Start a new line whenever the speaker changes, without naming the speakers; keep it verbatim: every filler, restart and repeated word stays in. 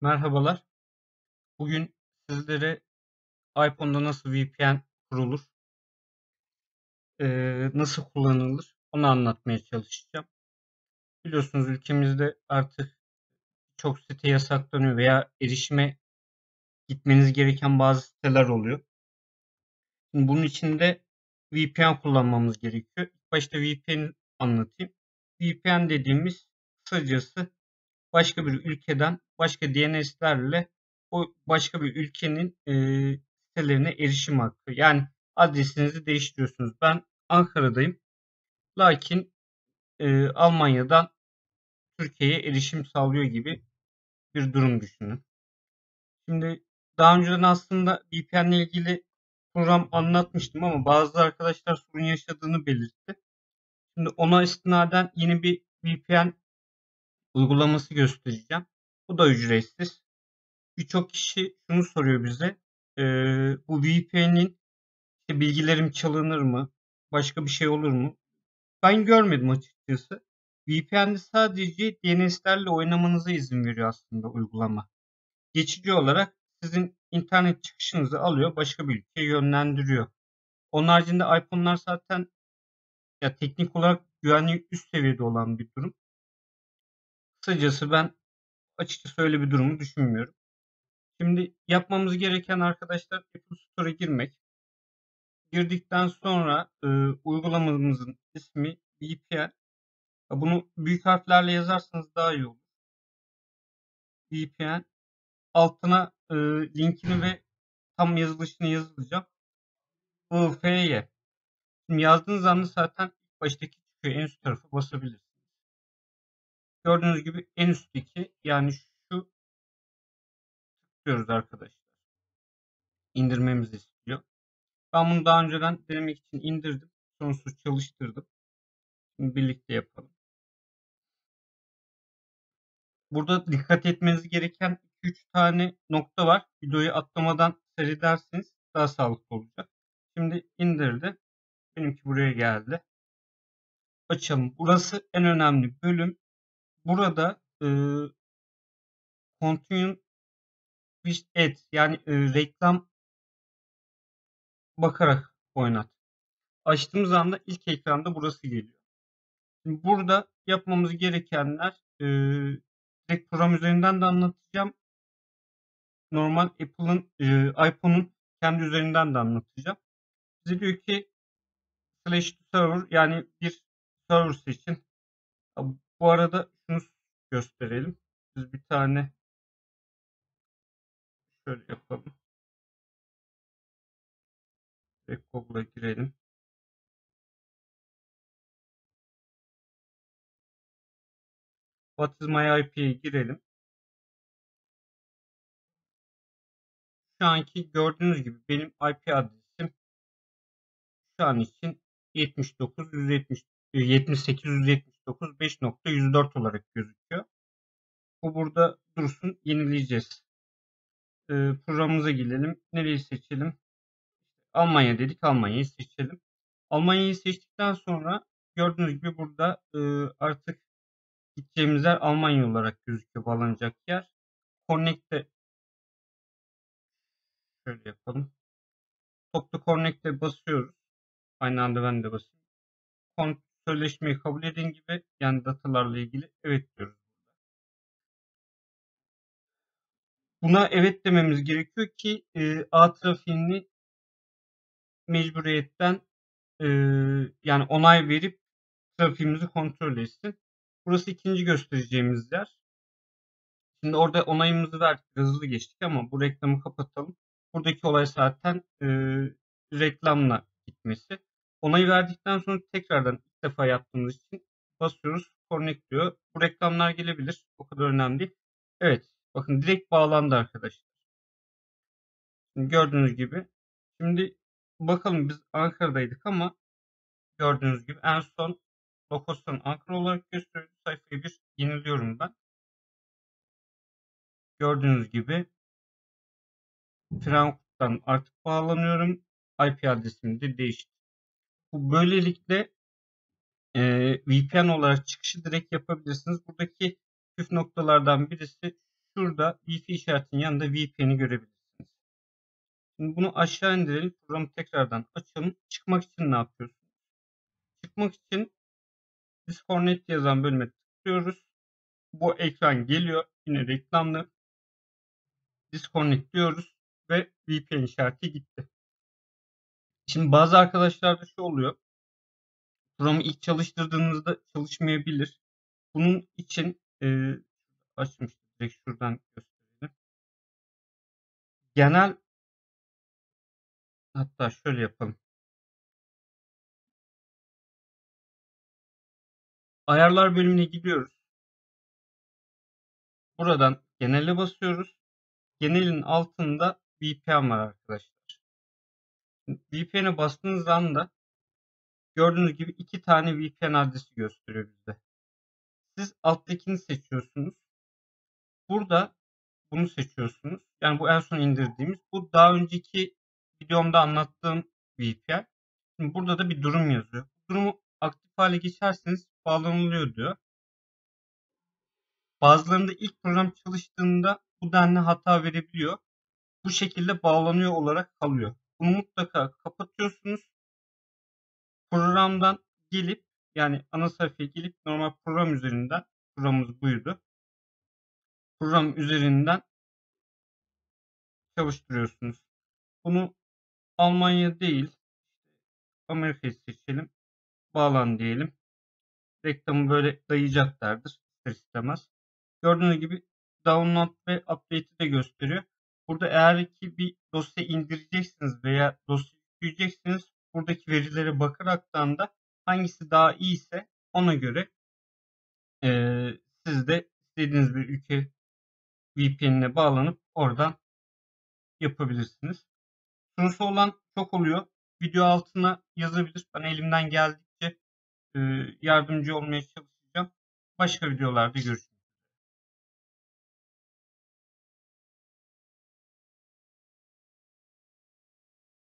Merhabalar. Bugün sizlere iPhone'da nasıl V P N kurulur, eee, nasıl kullanılır onu anlatmaya çalışacağım. Biliyorsunuz ülkemizde artık çok site yasaklanıyor veya erişime gitmeniz gereken bazı siteler oluyor. Şimdi bunun için de V P N kullanmamız gerekiyor. İlk başta V P N'i anlatayım. V P N dediğimiz kısacası başka bir ülkeden başka D N S'lerle o başka bir ülkenin eee, sitelerine erişim hakkı. Yani adresinizi değiştiriyorsunuz. Ben Ankara'dayım. Lakin eee, Almanya'dan Türkiye'ye erişim sağlıyor gibi bir durum düşünün. Şimdi daha önceden aslında V P N ile ilgili program anlatmıştım ama bazı arkadaşlar sorun yaşadığını belirtti. Şimdi ona istinaden yeni bir V P N uygulaması göstereceğim. Bu da ücretsiz. Birçok kişi şunu soruyor bize. Eee, bu V P N'in işte bilgilerim çalınır mı? Başka bir şey olur mu? Ben görmedim açıkçası. V P N'de sadece D N S'lerle oynamanıza izin veriyor aslında uygulama. Geçici olarak sizin internet çıkışınızı alıyor, başka bir ülkeye yönlendiriyor. Onun haricinde iPhone'lar zaten ya teknik olarak güvenliği üst seviyede olan bir durum. Kısacası ben açıkçası öyle bir durumu düşünmüyorum. Şimdi yapmamız gereken arkadaşlar Apple Store'a girmek. Girdikten sonra e, uygulamamızın ismi V P N. Bunu büyük harflerle yazarsanız daha iyi olur. V P N. Altına e, linkini ve tam yazılışını yazacağım. I F Y. Şimdi yazdığınız anda zaten ilk baştaki çıkıyor. En üst tarafa basabilirsiniz. Gördüğünüz gibi en üstteki yani şu tıklıyoruz arkadaşlar. İndirmemizi istiyor. Ben bunu daha önceden denemek için indirdim. Sonsuz çalıştırdım. Şimdi birlikte yapalım. Burada dikkat etmeniz gereken iki üç tane nokta var. Videoyu atlamadan seyrederseniz daha sağlıklı olacak. Şimdi indirdi. Benimki buraya geldi. Açalım. Burası en önemli bölüm. Burada e, Continue with Ads yani e, reklam bakarak oynat. Açtığımız anda ilk ekranda burası geliyor. Şimdi burada yapmamız gerekenler e, direkt program üzerinden de anlatacağım. Normal Apple'ın e, iPhone'un kendi üzerinden de anlatacağım. Bize diyor ki slash to server yani bir server seçin. Bu arada şunu gösterelim. Biz bir tane şöyle yapalım. Direkt Google'a girelim. What is my I P'ye girelim. Şu anki gördüğünüz gibi benim I P adresim şu an için yetmiş dokuz yüz yetmiş yetmiş sekiz yüz yetmiş dokuz beş nokta yüz dört olarak gözüküyor. Bu burada dursun. Yenileyeceğiz. Ee, programımıza gidelim. Nereyi seçelim? Almanya dedik. Almanya'yı seçelim. Almanya'yı seçtikten sonra gördüğünüz gibi burada e, artık gideceğimiz yer Almanya olarak gözüküyor. Bağlanacak yer. Connect'e şöyle yapalım. Top to Connect'e basıyoruz. Aynı anda ben de basayım. Kon sözleşmeyi kabul edin gibi yani datalarla ilgili evet diyoruz. Buna evet dememiz gerekiyor ki e, ağ trafiğini mecburiyetten e, yani onay verip trafiğimizi kontrol etsin. Burası ikinci göstereceğimiz yer. Şimdi orada onayımızı verdik. Biraz hızlı geçtik ama bu reklamı kapatalım. Buradaki olay zaten e, reklamla gitmesi. Onayı verdikten sonra tekrardan ilk defa yaptığımız için basıyoruz. Connect diyor. Bu reklamlar gelebilir. O kadar önemli değil. Evet. Bakın direkt bağlandı arkadaşlar. Şimdi gördüğünüz gibi. Şimdi bakalım biz Ankara'daydık ama gördüğünüz gibi en son lokasyon Ankara olarak gösteriyor. Sayfayı bir yeniliyorum ben. Gördüğünüz gibi Frankfurt'tan artık bağlanıyorum. I P adresimi de değişti. Bu böylelikle e, V P N olarak çıkışı direkt yapabilirsiniz. Buradaki püf noktalardan birisi şurada Wi-Fi işaretinin yanında V P N'i görebilirsiniz. Şimdi bunu aşağı indirelim. Programı tekrardan açalım. Çıkmak için ne yapıyorsunuz? Çıkmak için Disconnect yazan bölüme tıklıyoruz. Bu ekran geliyor. Yine reklamlı. Disconnect diyoruz ve V P N işareti gitti. Şimdi bazı arkadaşlarda şu oluyor. Programı ilk çalıştırdığınızda çalışmayabilir. Bunun için e, açmıştım. Direkt şuradan gösterelim. Genel, hatta şöyle yapalım. Ayarlar bölümüne gidiyoruz. Buradan genele basıyoruz. Genelin altında V P N var arkadaşlar. V P N'e bastığınız anda gördüğünüz gibi iki tane V P N adresi gösteriyor bizde. Siz alttakini seçiyorsunuz. Burada bunu seçiyorsunuz. Yani bu en son indirdiğimiz. Bu daha önceki videomda anlattığım V P N. Şimdi burada da bir durum yazıyor. Durumu aktif hale geçerseniz bağlanılıyor diyor. Bazılarında ilk program çalıştığında bu denli hata verebiliyor. Bu şekilde bağlanıyor olarak kalıyor. Bunu mutlaka kapatıyorsunuz. Programdan gelip, yani ana sayfaya gelip normal program üzerinden, programımız buydu. Program üzerinden çalıştırıyorsunuz. Bunu Almanya değil, Amerika'yı seçelim. Bağlan diyelim. Reklamı böyle dayayacaklardır ister istemez. Gördüğünüz gibi download ve update'i de gösteriyor. Burada eğer ki bir dosya indireceksiniz veya dosya yükleyeceksiniz, buradaki verilere bakaraktan da hangisi daha iyi ise ona göre e, siz de istediğiniz bir ülke V P N'ine bağlanıp oradan yapabilirsiniz. Sorusu olan çok oluyor. Video altına yazabilir. Ben elimden geldikçe e, yardımcı olmaya çalışacağım. Başka videolarda görüşürüz.